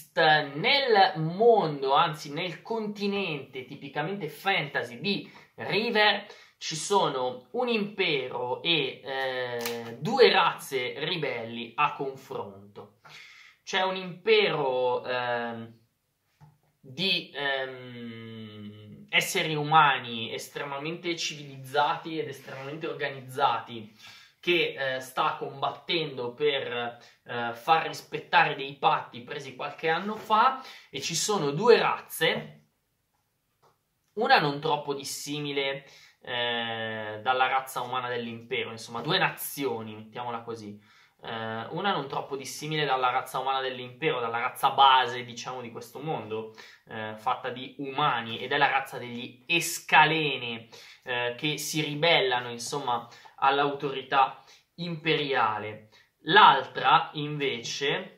protagonist nel mondo, anzi nel continente tipicamente fantasy di River, ci sono un impero e due razze ribelli a confronto. C'è un impero di esseri umani estremamente civilizzati ed estremamente organizzati che sta combattendo per far rispettare dei patti presi qualche anno fa, e ci sono due razze, una non troppo dissimile dalla razza umana dell'impero, insomma due nazioni, mettiamola così, una non troppo dissimile dalla razza umana dell'impero, dalla razza base, diciamo, di questo mondo, fatta di umani, ed è la razza degli Escalene, che si ribellano, insomma, all'autorità imperiale. L'altra, invece,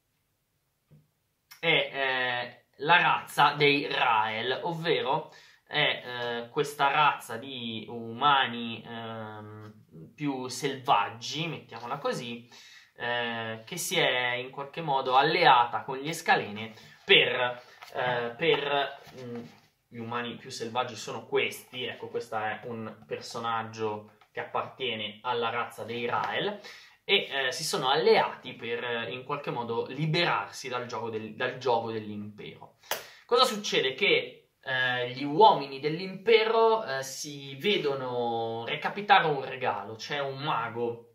è la razza dei Rael, ovvero è questa razza di umani più selvaggi, mettiamola così, che si è in qualche modo alleata con gli Escalene per gli umani più selvaggi sono questi, ecco, questo è un personaggio che appartiene alla razza dei Rael, e si sono alleati per in qualche modo liberarsi dal gioco dell'impero. Cosa succede? Che gli uomini dell'impero si vedono recapitare un regalo. C'è un mago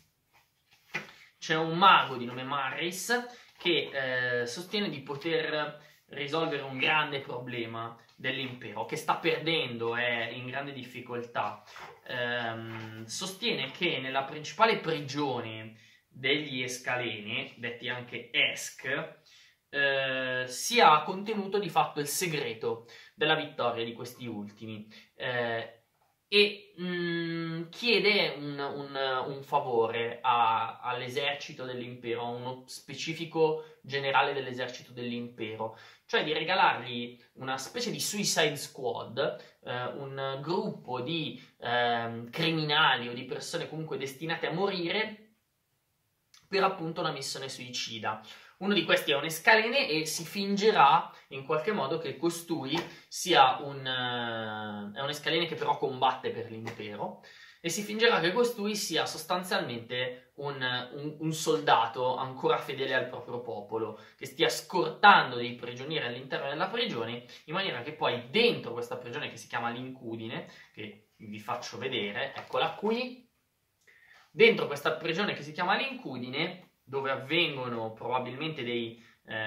di nome Maris che sostiene di poter risolvere un grande problema dell'impero, che sta perdendo, è in grande difficoltà. Sostiene che nella principale prigione degli Escalene, detti anche Esk, sia contenuto di fatto il segreto della vittoria di questi ultimi, e chiede un favore all'esercito dell'impero, a uno specifico generale dell'esercito dell'impero, cioè di regalargli una specie di Suicide Squad, un gruppo di criminali o di persone comunque destinate a morire per appunto una missione suicida. Uno di questi è un Escalene e si fingerà in qualche modo che costui sia è un Escalene che però combatte per l'impero, e si fingerà che costui sia sostanzialmente un soldato ancora fedele al proprio popolo, che stia scortando dei prigionieri all'interno della prigione, in maniera che poi dentro questa prigione, che si chiama l'Incudine, che vi faccio vedere, eccola qui, dentro questa prigione che si chiama l'Incudine, dove avvengono probabilmente dei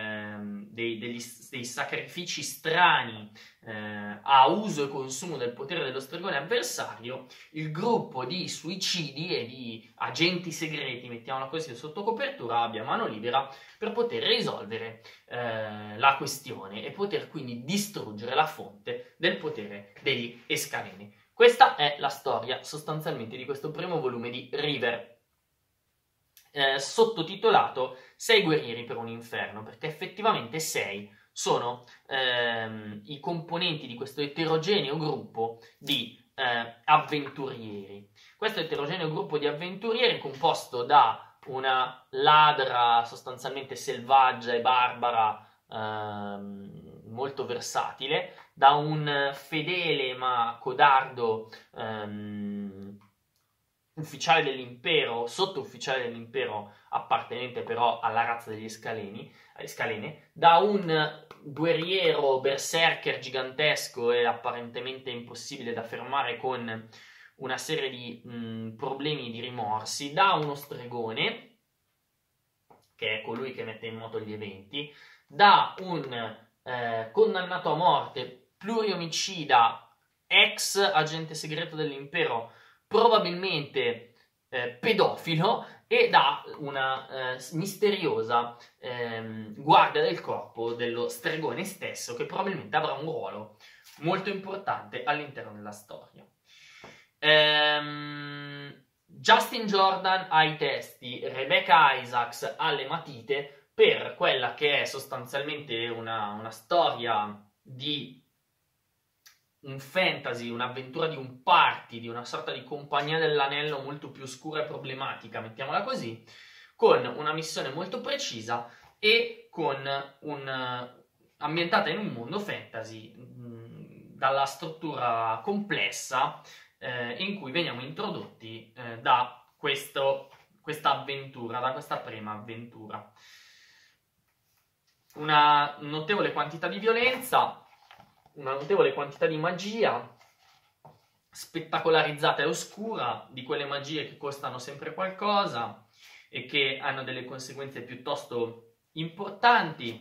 sacrifici strani a uso e consumo del potere dello stregone avversario, il gruppo di suicidi e di agenti segreti, mettiamola così, sotto copertura, abbia mano libera per poter risolvere la questione e poter quindi distruggere la fonte del potere degli Escalene. Questa è la storia sostanzialmente di questo primo volume di River, sottotitolato 6 guerrieri per un inferno, perché effettivamente 6 sono i componenti di questo eterogeneo gruppo di avventurieri. Questo eterogeneo gruppo di avventurieri, composto da una ladra sostanzialmente selvaggia e barbara, molto versatile, da un fedele ma codardo ufficiale dell'impero, sottufficiale dell'impero, appartenente però alla razza degli Escalene, da un guerriero berserker gigantesco e apparentemente impossibile da fermare con una serie di problemi e di rimorsi, da uno stregone, che è colui che mette in moto gli eventi, da un condannato a morte pluriomicida, ex agente segreto dell'impero, probabilmente pedofilo, e da una misteriosa guardia del corpo dello stregone stesso, che probabilmente avrà un ruolo molto importante all'interno della storia. Justin Jordan ai testi, Rebecca Isaacs alle matite, per quella che è sostanzialmente una storia di un fantasy, un'avventura di un party, di una sorta di compagnia dell'anello molto più oscura e problematica, mettiamola così, con una missione molto precisa e ambientata in un mondo fantasy dalla struttura complessa in cui veniamo introdotti da questa avventura, da questa prima avventura. Una notevole quantità di violenza, una notevole quantità di magia, spettacolarizzata e oscura, di quelle magie che costano sempre qualcosa e che hanno delle conseguenze piuttosto importanti,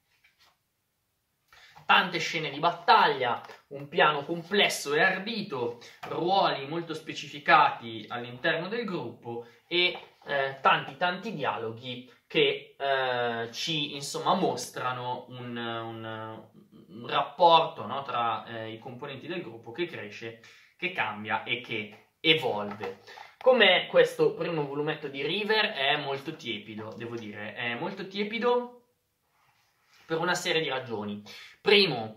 tante scene di battaglia, un piano complesso e ardito, ruoli molto specificati all'interno del gruppo e tanti dialoghi che ci insomma mostrano un rapporto, no, tra i componenti del gruppo che cresce, che cambia e che evolve. Come questo primo volumetto di River è molto tiepido, devo dire, è molto tiepido per una serie di ragioni. Primo,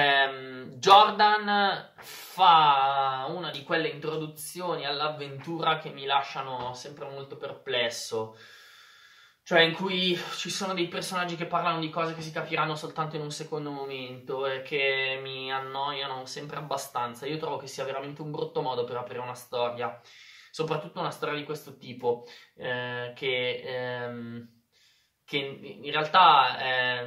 Jordan fa una di quelle introduzioni all'avventura che mi lasciano sempre molto perplesso, cioè in cui ci sono dei personaggi che parlano di cose che si capiranno soltanto in un secondo momento e che mi annoiano sempre abbastanza. Io trovo che sia veramente un brutto modo per aprire una storia, soprattutto una storia di questo tipo, che in realtà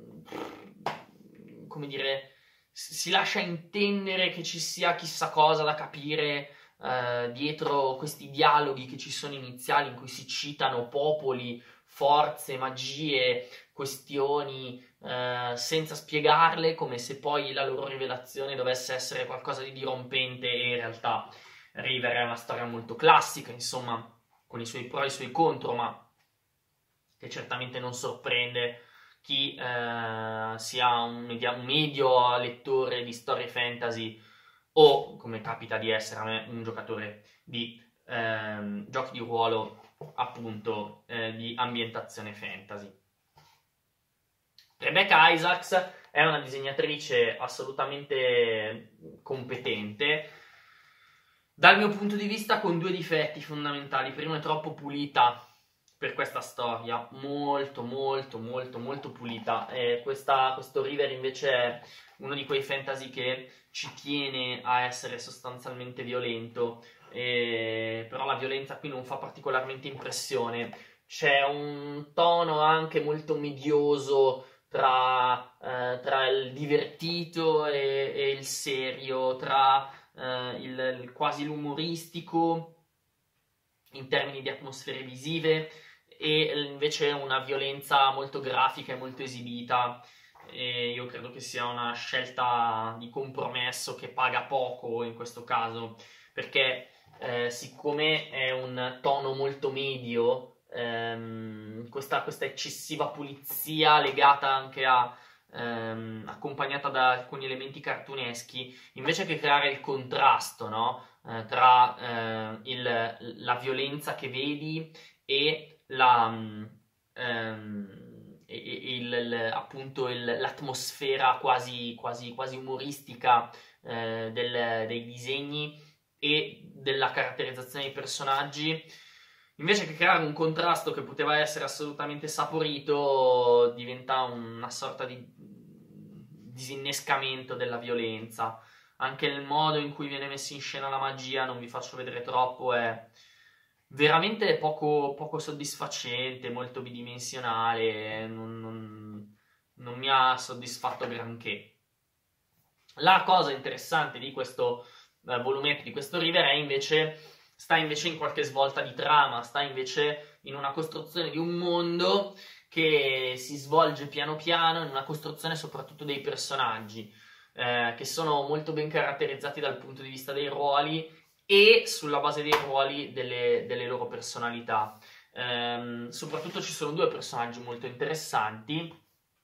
come dire, si lascia intendere che ci sia chissà cosa da capire dietro questi dialoghi che ci sono iniziali in cui si citano popoli, forze, magie, questioni senza spiegarle, come se poi la loro rivelazione dovesse essere qualcosa di dirompente e in realtà River è una storia molto classica, insomma, con i suoi pro e i suoi contro, ma che certamente non sorprende chi sia un medio lettore di storie fantasy o, come capita di essere a me, un giocatore di giochi di ruolo, appunto, di ambientazione fantasy. Rebecca Isaacs è una disegnatrice assolutamente competente, dal mio punto di vista con due difetti fondamentali. Primo, è troppo pulita per questa storia, molto pulita. Questo River invece è uno di quei fantasy che ci tiene a essere sostanzialmente violento, però la violenza qui non fa particolarmente impressione. C'è un tono anche molto medioso tra il divertito e il serio, tra il quasi l'umoristico in termini di atmosfere visive e invece una violenza molto grafica e molto esibita. E io credo che sia una scelta di compromesso che paga poco in questo caso, perché siccome è un tono molto medio, questa eccessiva pulizia legata anche accompagnata da alcuni elementi cartuneschi, invece che creare il contrasto, no? Tra la violenza che vedi e appunto l'atmosfera quasi umoristica dei disegni e della caratterizzazione dei personaggi, invece che creare un contrasto che poteva essere assolutamente saporito, diventa una sorta di disinnescamento della violenza. Anche il modo in cui viene messa in scena la magia, non vi faccio vedere troppo, è veramente poco soddisfacente, molto bidimensionale, non mi ha soddisfatto granché. La cosa interessante di questo volumetto, di questo River, sta invece in qualche svolta di trama, sta invece in una costruzione di un mondo che si svolge piano piano, in una costruzione soprattutto dei personaggi, che sono molto ben caratterizzati dal punto di vista dei ruoli e sulla base dei ruoli delle loro personalità. Soprattutto ci sono due personaggi molto interessanti,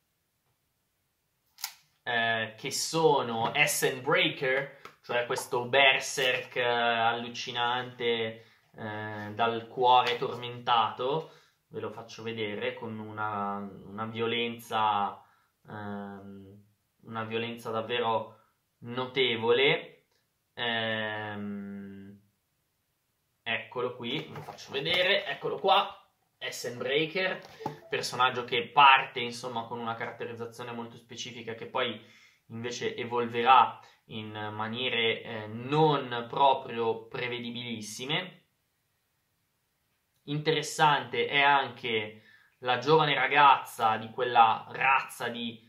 che sono Essen Breaker, cioè questo berserk allucinante dal cuore tormentato. Ve lo faccio vedere con una violenza davvero notevole. Eccolo qui, ve lo faccio vedere, eccolo qua. Breaker, personaggio che parte insomma con una caratterizzazione molto specifica che poi invece evolverà in maniere non proprio prevedibilissime. Interessante è anche la giovane ragazza di quella razza di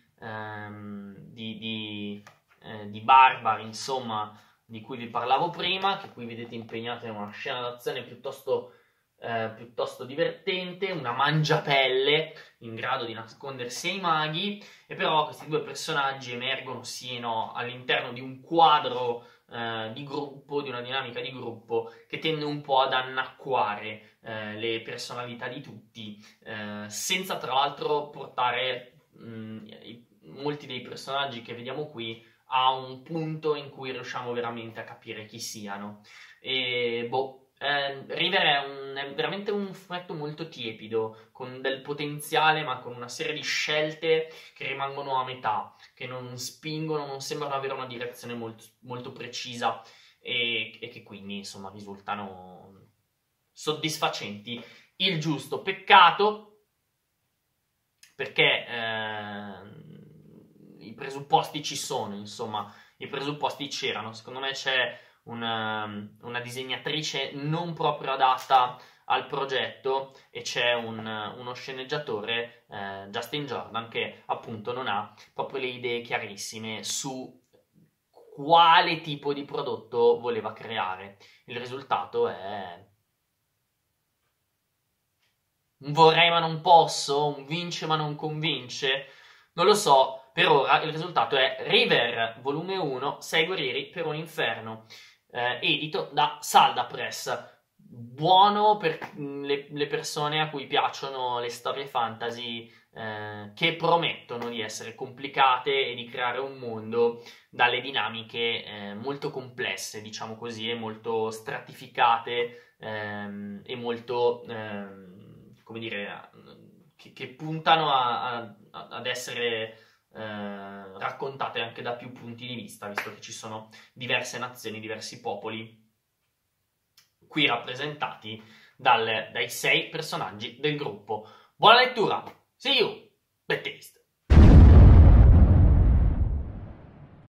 barbari, insomma, di cui vi parlavo prima, che qui vedete impegnata in una scena d'azione piuttosto divertente, una mangiapelle in grado di nascondersi ai maghi, e però questi due personaggi emergono siano all'interno di un quadro di gruppo, di una dinamica di gruppo che tende un po' ad annacquare le personalità di tutti, senza tra l'altro portare molti dei personaggi che vediamo qui a un punto in cui riusciamo veramente a capire chi siano. E River è veramente un fumetto molto tiepido, con del potenziale, ma con una serie di scelte che rimangono a metà, che non spingono, non sembrano avere una direzione molto, molto precisa e che quindi, insomma, risultano soddisfacenti. Il giusto peccato, perché i presupposti ci sono, insomma, i presupposti c'erano. Secondo me c'è una disegnatrice non proprio adatta al progetto e c'è uno sceneggiatore, Justin Jordan, che appunto non ha proprio le idee chiarissime su quale tipo di prodotto voleva creare. Il risultato è un vorrei ma non posso, un vince ma non convince, non lo so. Per ora il risultato è River, volume 1, 6 guerrieri per un inferno, edito da Salda Press. Buono per le persone a cui piacciono le storie fantasy che promettono di essere complicate e di creare un mondo dalle dinamiche molto complesse, diciamo così, e molto stratificate e molto, come dire, che puntano ad essere raccontate anche da più punti di vista, visto che ci sono diverse nazioni, diversi popoli qui rappresentati dai 6 personaggi del gruppo. Buona lettura! See you! Bad taste!